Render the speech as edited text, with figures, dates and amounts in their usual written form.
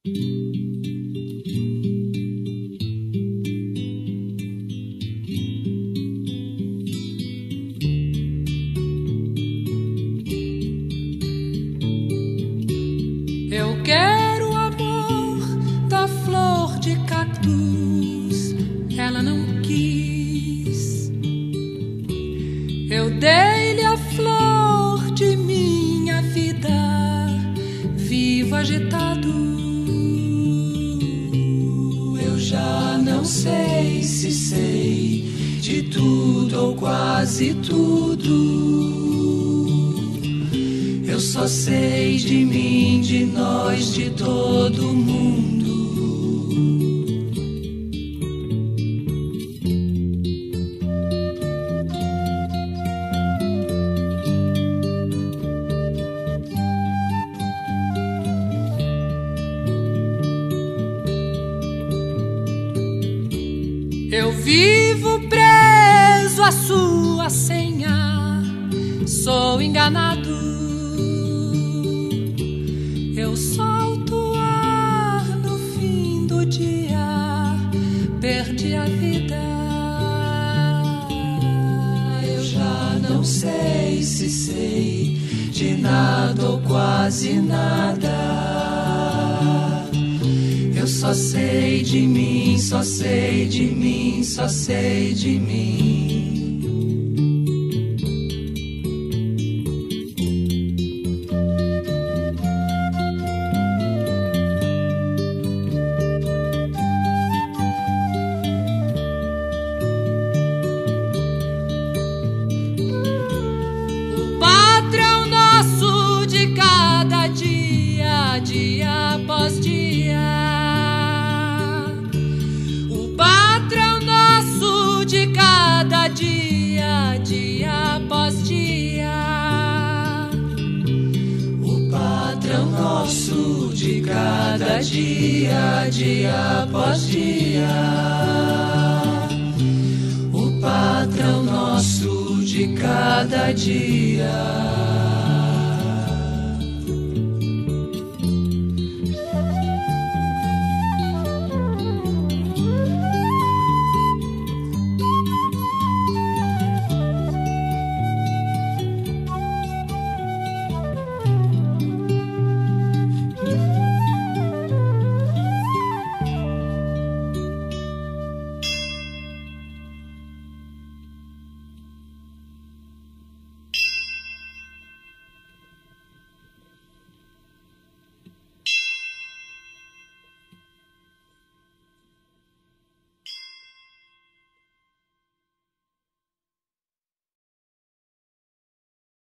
Eu quero o amor da flor de cactus, ela não quis. Eu dei-lhe a flor de minha vida, vivo agitado. Eu já não sei se sei de tudo ou quase tudo. Eu só sei de mim, de nós, de todo mundo. Eu vivo preso à sua senha, sou enganado. Eu solto o ar no fim do dia, perdi a vida. Eu já não sei se sei de nada ou quase nada. Eu só sei de mim, só sei de mim, só sei de mim. O patrão nosso de cada dia, dia após dia. Dia após dia, o patrão nosso de cada dia, dia após dia, o patrão nosso de cada dia.